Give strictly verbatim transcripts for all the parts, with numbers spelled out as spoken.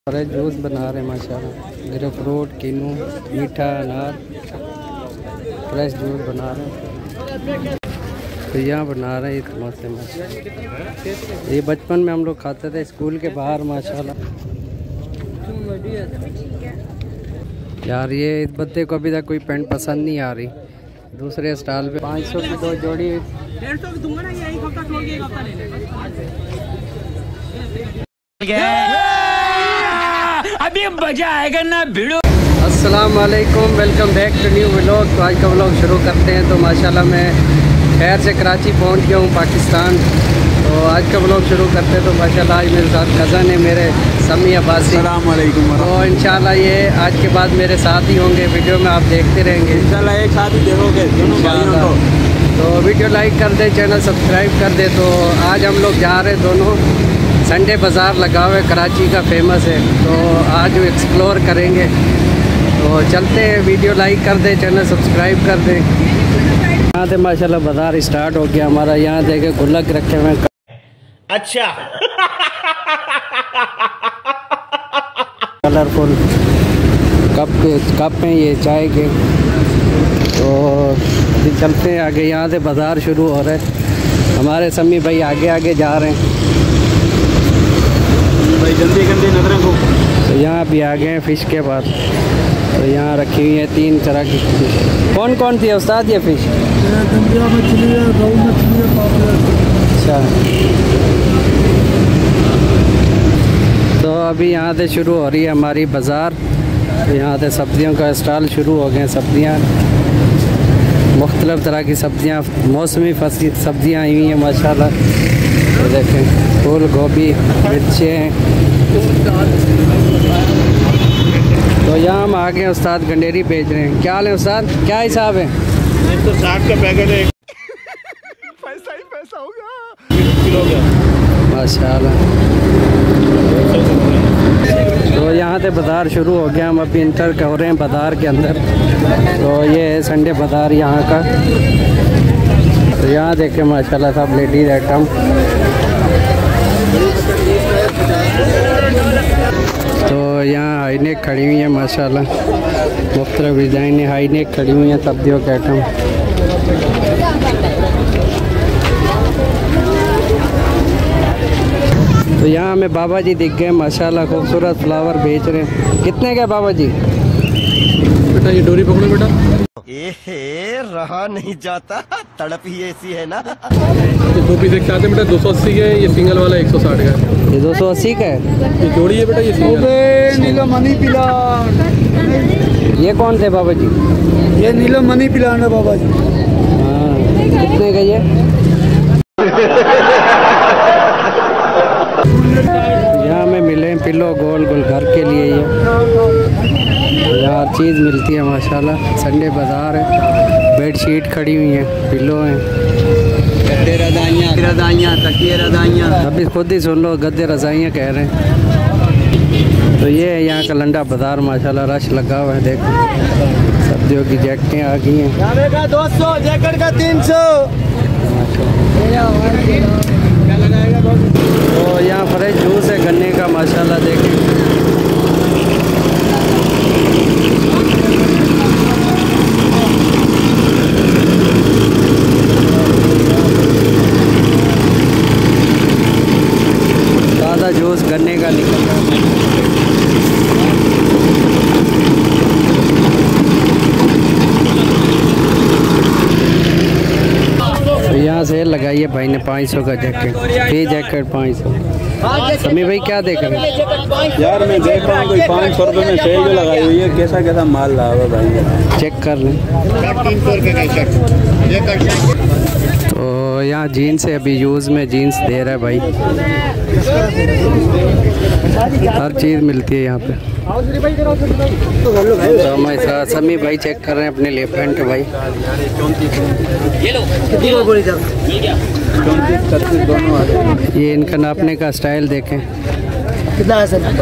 Fresh juice बना रहे हैं माशाल्लाह। ग्रेप फ्रूट, किन्नू, मीठा अनार, फ्रेश जूस बना रहे हैं। तो यहाँ बना रहे हैं समोसे माशाल्लाह। ये बचपन में हम लोग खाते थे स्कूल के बाहर माशाल्लाह। यार ये इस बच्चे को अभी तक कोई पैंट पसंद नहीं आ रही। दूसरे स्टॉल पे पाँच सौ की दो जोड़ी, डेढ़ सौ दूंगा ना, ये एक हफ्ता छोड़ के एक हफ्ता ले लेना। अभी मजा आएगा ना भिड़ो। अस्सलाम वालेकुम, welcome back to new vlog. तो आज का व्लॉग शुरू करते हैं। तो माशाल्लाह मैं खैर से कराची पहुंच गया हूं पाकिस्तान। तो आज का व्लॉग शुरू करते हैं। तो माशाल्लाह आज मेरे साथ कज़न है मेरे समी अब्बासी। अस्सलाम वालेकुम। तो इंशाल्लाह ये आज के बाद मेरे साथ ही होंगे, वीडियो में आप देखते रहेंगे इंशाल्लाह, एक साथ ही देखोगे दोनों भाइयों को। तो वीडियो लाइक कर दे, चैनल सब्सक्राइब कर दे। तो आज हम लोग जा रहे हैं दोनों, संडे बाज़ार लगा हुआ है, कराची का फेमस है। तो आज एक्सप्लोर करेंगे। तो चलते हैं, वीडियो लाइक कर दे, चैनल सब्सक्राइब कर दे। यहाँ से माशाल्लाह बाज़ार स्टार्ट हो गया हमारा। यहाँ देखे गुल्लक रखे हुए हैं। अच्छा कलरफुल कप कप हैं ये चाय के। तो अभी चलते हैं आगे। यहाँ से बाज़ार शुरू हो रहा है। हमारे समी भाई आगे आगे जा रहे हैं भाई, गंदी गंदी नजरों को। तो यहाँ भी आ गए हैं फ़िश के पास। तो यहाँ रखी हुई है तीन तरह की फिश। कौन कौन सी है उस्ताद ये फ़िश? मछली है, गौ मछली है। अच्छा, तो अभी यहाँ से शुरू हो रही है हमारी बाज़ार। तो यहाँ से सब्ज़ियों का स्टॉल शुरू हो गए। सब्ज़ियाँ मुख्तलिफ़ तरह की सब्ज़ियाँ, मौसमी फसी सब्ज़ियाँ आई हुई हैं माशाल्लाह। तो देखें फूल गोभी, मिर्चें। तो यहाँ हम आ गए, उस्ताद गंडेरी बेच रहे हैं। क्या हाल है उस्ताद, क्या हिसाब है? एक तो साठ का पैकेट है। पैसा ही पैसा होगा। किलो का माशाल्लाह। तो यहाँ से बाज़ार शुरू हो गया। हम अभी इंटर कर रहे हैं बाज़ार के अंदर। तो ये है संडे बाज़ार यहाँ का। तो यहाँ देखें माशाल्लाह सब लेडीज़ आइटम। तो यहाँ हाई नेक खड़ी हुई है माशाल्लाह। मुख्तलिफ डिज़ाइन हाई नेक खड़ी हुई हैं सब्जियों के आइटम। तो यहाँ हमें बाबा जी दिख गए माशाल्लाह, खूबसूरत फ्लावर बेच रहे हैं। कितने का बाबा जी? बेटा ये डोरी पकड़ो बेटा। एहे, रहा नहीं जाता, तड़प ही ऐसी है ना। ये दो पीस एक साथ है बेटा, दो सौ अस्सी का है। ये सिंगल वाला एक सौ साठ का है। ये दो सौ अस्सी का है। ये जोड़ी है बेटा, ये सिंगल। नीलम मनी प्लांट। ये कौन थे बाबा जी? ये नीलम मनी प्लांट है बाबा जी। हाँ, कितने का ये? यहाँ में मिले पिलो गोल गोल घर के लिए। ये हर चीज़ मिलती है माशाल्लाह। संडे बाज़ार है। बेडशीट खड़ी हुई हैं, पिलो हैं, गद्दे रजाइयाँ रजाइयाँ तकिए रजाइयाँ। अभी खुद ही सुन लो, गद्दे रजाइयाँ कह रहे हैं। तो ये है यहाँ का लंडा बाज़ार माशाल्लाह, रश लगा हुआ है। देखो सब्जियों की जैकेटें आ गई हैं। दो सौ जैकेट का तीन सौ। तो यहाँ फ्रेश जूस है गन्ने का माशाल्लाह। देखें ताज़ा जूस गन्ने का निकल रहा है। तो यहाँ से लगाइए भाई ने पाँच सौ का जैकेट। ये जैकेट पाँच सौ। समी भाई क्या देख रहे हैं? यार मैं देख रहा हूँ कोई पाँच सौ रुपये में सेल जो लगाई हुई है। कैसा कैसा माल रहा है भाई, चेक कर लें। तो यहाँ जीन्स है, अभी यूज़ में जीन्स दे रहा है भाई। हर चीज़ मिलती है यहाँ पे। तो हमारे साथ समी भाई चेक कर रहे हैं अपने लिए पैंट भाई। ये इनका नापने का स्टाइल देखें। कितना है सर?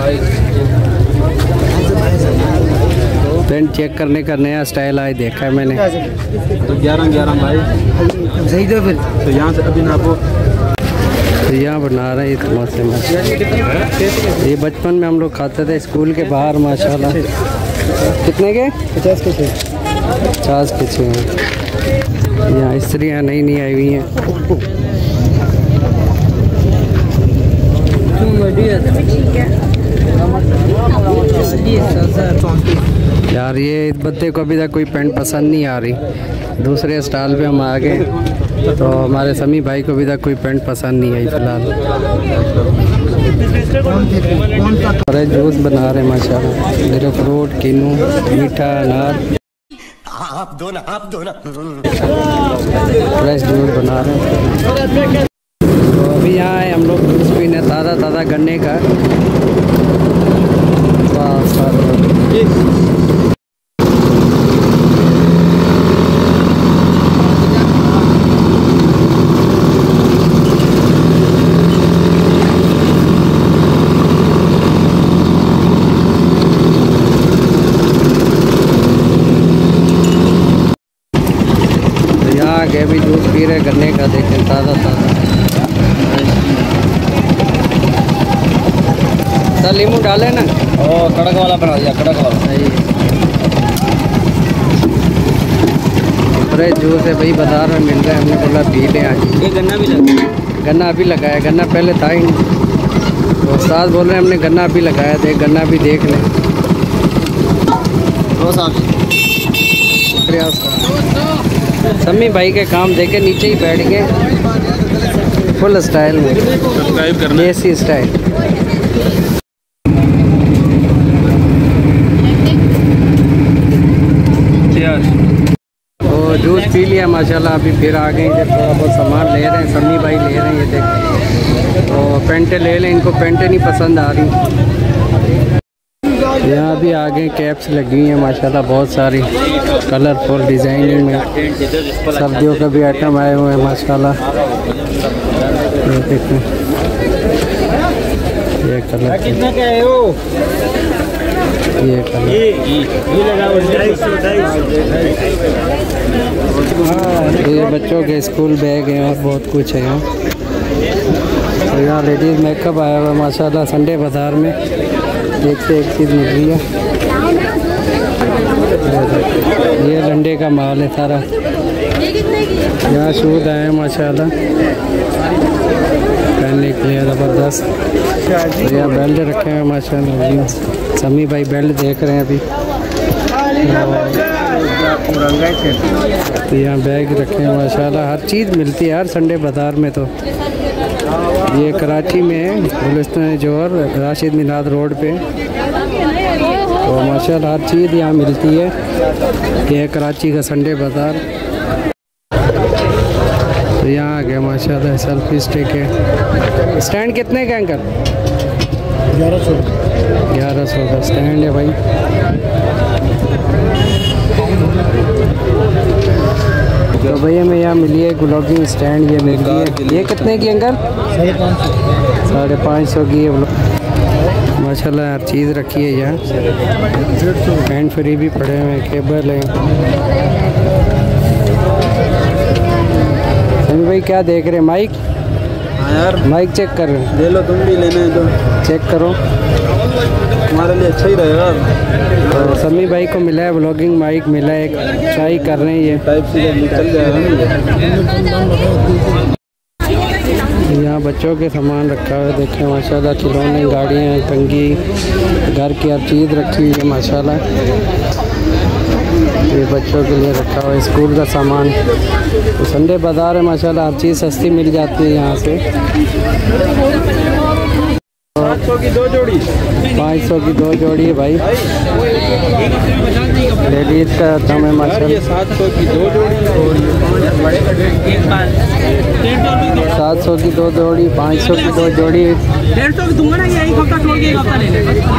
पैंट चेक करने का नया स्टाइल आज देखा है मैंने। तो ग्यारह ग्यारह भाई सही तो फिर। तो यहाँ से अभी नापो। तो यहाँ बना रहे हैं समोसे माशाल्लाह। ये बचपन में हम लोग खाते थे स्कूल के बाहर माशाल्लाह। कितने के? पचास के छः। पचास के छः हैं। यहाँ स्त्रियाँ नई नई आई हुई हैं। यार ये इस बच्चे को अभी तक कोई पैंट पसंद नहीं आ रही। दूसरे स्टॉल पे हम आ गए तो हमारे समी भाई को अभी तक कोई पैंट पसंद नहीं आई फिलहाल। और जूस बना रहे माशाल्लाह, मेरे फ्रूट किन्नू मीठा अनार आप दो ना आप दो ना फ्रेश जूस बना रहे हैं। तो अभी यहाँ आए हम लोग जूस पीने, ताज़ा ताज़ा गन्ने का। आगे भी जूस पी रहे गन्ने का, देखें ताज़ा ताज़ा। सर नींबू डाले ना, ओ कड़क वाला बना दिया, कड़क वाला। सही फ्रेश जूस है भाई, बाजार में मिल रहा है। हमने बोला पी लें आज। ये गन्ना भी लगा, गन्ना अभी लगाया, गन्ना पहले था ही नहीं। तो उस्ताद बोल रहे हैं हमने गन्ना अभी लगाया, देख गन्ना भी देख लें। शुक्रिया उस्ताद। समी भाई के काम देखे, नीचे ही बैठ गए फुल स्टाइल में, देसी स्टाइल। तो जूस पी लिया माशाल्लाह। अभी फिर आ गए इधर, थोड़ा बहुत सामान ले रहे हैं। समी भाई ले रहे हैं, ये देखें। तो पेंटें ले लें, इनको पेंटें नहीं पसंद आ रही। यहाँ भी आगे कैप्स लगी हैं माशाल्लाह, बहुत सारी कलरफुल डिज़ाइनिंग में। सर्दियों का भी आइटम आए हुए हैं माशाल्लाह। ये देखें, ये कलर कितना का है वो? ये कलर ये लगा तो ये बच्चों के स्कूल बैग हैं और बहुत कुछ है यहाँ। तो यहाँ लेडीज़ मेकअप आया हुआ है माशाल्लाह। संडे बाज़ार में देखते एक चीज़ मिल रही है। ये लंडे का माल है सारा। यहाँ शूज़ आए हैं माशाल्लाह पहनने के लिए, ज़बरदस्त। तो यहाँ बेल्ट रखे हैं माशाल्लाह। समी भाई बेल्ट देख रहे हैं अभी। तो यहाँ बैग रखे हैं माशाल्लाह, हर चीज़ मिलती है यार संडे बाज़ार में। तो ये कराची में है, गुलिस्तान जोहर राशिद मिलाद रोड पे। तो माशाल्लाह हर चीज़ यहाँ मिलती है। ये है कराची का संडे बाज़ार। तो यहाँ आ गया माशाल्लाह सेल्फी स्टिक है। स्टैंड कितने का अंकल? ग्यारह सौ ग्यारह सौ का स्टैंड है भाई। तो भैया मैं यहाँ मिली है ब्लॉगिंग स्टैंड, ये मिल रही है। ये कितने की अंकल? साढ़े पाँच सौ साढ़े पाँच सौ की है माशाल्लाह। हर चीज़ रखी है यहाँ। हैंड फ्री भी पड़े हुए हैं, केबल है। समी भाई क्या देख रहे हैं? माइक? हाँ यार, माइक चेक कर रहे हैं। ले लो, तुम भी लेना है तो चेक करो, हमारे लिए अच्छा ही रहेगा। तो समी भाई को मिला है ब्लॉगिंग माइक, मिला है, एक ट्राई कर रहे हैं। ये टाइप से चल जाएगा। यहाँ बच्चों के सामान रखा हुआ है, देखें माशाल्लाह। खिलौने, गाड़ियाँ, कंघी, घर की हर चीज़ रखी हुई है माशाल्लाह। ये बच्चों के लिए रखा हुआ है, स्कूल का सामान। तो संडे बाज़ार है माशाल्लाह, हर चीज़ सस्ती मिल जाती है यहाँ से। सात सौ की दो जोड़ी, पाँच सौ की दो जोड़ी है भाई। लेडीज़ का दाम है माशाल्लाह। सात सौ की दो जोड़ी, सात सौ की दो जोड़ी, पाँच सौ की दो जोड़ी। डेढ़ सौ दूंगा ना, ये एक हफ्ता छोड़ के एक हफ्ता ले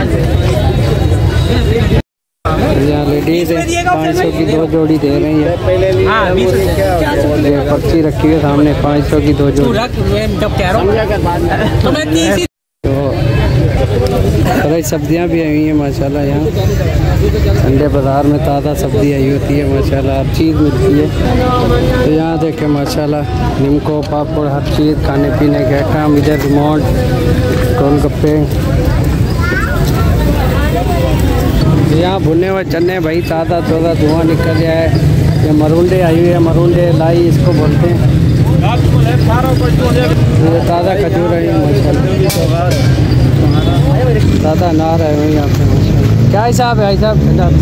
यहाँ लेडीज़ है, पाँच सौ की दो जोड़ी दे रही है। हाँ, ये पर्ची रखी है सामने, पाँच सौ की दो जोड़ी। जब कह रहा हूँ तो मैं तीस तो फ्रेश सब्जियां भी आई हुई हैं माशाल्लाह। यहाँ संडे बाज़ार में ताज़ा सब्ज़ी आई होती है माशाल्लाह, हर चीज़ मिलती है। तो यहाँ देखें माशाल्लाह निमको पापड़ हर चीज़ खाने पीने के काम। इधर रिमोट गोलगप्पे, यहाँ भुने हुए चने भाई ताज़ा ताज़ा धुआं निकल गया है। ये मरुंडे आई हुई है, मरुंडे लाई इसको बोलते हैं। ये ताज़ा खजूर है माशाल्लाह, ताज़ा अनार आए हुए हैं यहाँ पे माशाल्लाह। क्या हिसाब है भाई साहब?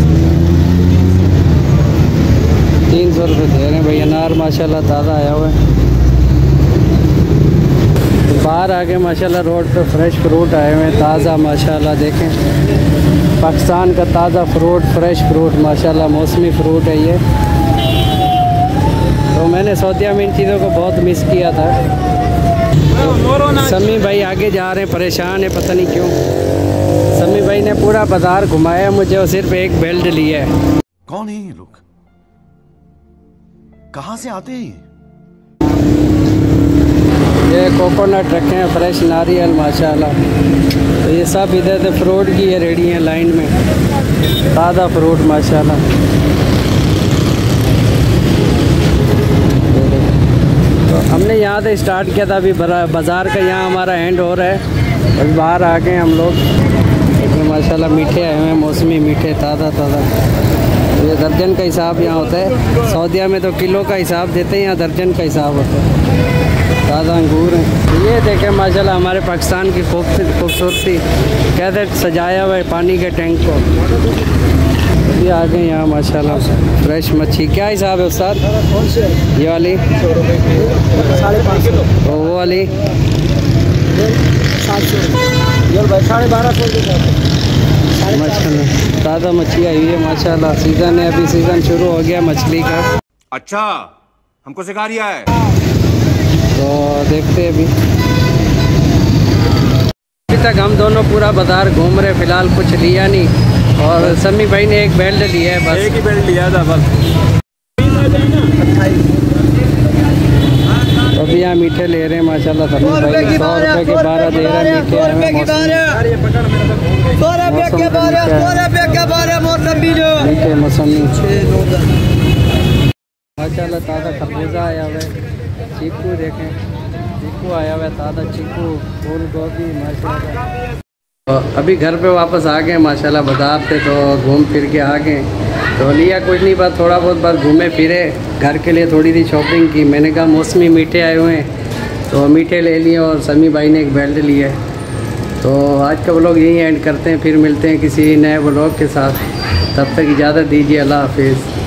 तीन सौ रुपये दे रहे हैं भाई अनार माशाल्लाह, ताज़ा आया हुआ है। बाहर आके माशाल्लाह रोड पे फ्रेश फ्रूट आए हुए हैं ताज़ा माशाल्लाह। देखें पाकिस्तान का ताज़ा फ्रूट, फ्रेश फ्रूट माशाल्लाह, मौसमी फ्रूट है ये। तो मैंने सऊदीया में इन चीज़ों को बहुत मिस किया था। समी भाई आगे जा रहे हैं, परेशान है पता नहीं क्यों। समी भाई ने पूरा बाज़ार घुमाया मुझे और सिर्फ एक बेल्ट लिया है। कौन है ये लोग, कहाँ से आते हैं? ये कोकोनट रखे हैं, फ्रेश नारियल माशाल्लाह। तो ये सब इधर से फ्रूट की ये रेडी हैं लाइन में, ताज़ा फ्रूट माशाल्लाह। तो हमने यहाँ से स्टार्ट किया था, अभी बाज़ार का यहाँ हमारा एंड हो रहा है। बस बाहर आ गए हम लोग। इसमें माशाल्लाह मीठे आए हुए हैं, मौसमी मीठे ताज़ा ताज़ा। ये दर्जन का हिसाब यहाँ होता है, सऊदीया में तो किलो का हिसाब देते हैं, यहाँ दर्जन का हिसाब होता है। ताज़ा अंगूर हैं। ये देखें माशाल्लाह हमारे पाकिस्तान की खूबसूरती कैसे सजाया हुआ है पानी के टैंक को। अभी आ गए यहाँ माशाल्लाह फ्रेश मच्छी। क्या हिसाब है उस्ताद? ये वाली साढ़े पाँच सौ, वो वाली सात सौ, भाई साढ़े बारह सौ। माशाल्लाह ताज़ा मच्छी आई हुई है माशाल्लाह। सीज़न है, अभी सीज़न शुरू हो गया मछली का। अच्छा हमको सिखा रिया है। तो देखते हैं अभी अभी तक हम दोनों पूरा बाज़ार घूम रहे, फ़िलहाल कुछ लिया नहीं। और समी भाई ने एक बेल्ट लिया है, बस एक ही बेल्ट लिया था बस। तो अभी यहाँ मीठे ले रहे हैं माशाल्लाह। समी भाई ने सौ रुपये के बारह दे रहे हैं मीठे। मीठे मौसमी माशाल्लाह। ताज़ा खरबूजा आया हुआ है, चीकू देखें, चीकू आया हुआ है ताज़ा चीकू, फूल गोभी माशाल्लाह। तो अभी घर पे वापस आ गए माशाल्लाह बाज़ार से। तो घूम फिर के आ गए, तो लिया कुछ नहीं, बस थोड़ा बहुत बस घूमे फिरे, घर के लिए थोड़ी सी शॉपिंग की। मैंने कहा मौसमी मीठे आए हुए हैं तो मीठे ले लिए, और समी भाई ने एक बेल्ट लिया है। तो आज का व्लॉग यहीं एंड करते हैं, फिर मिलते हैं किसी नए व्लॉग के साथ। तब तक इजाज़त दीजिए, अल्लाह हाफिज़।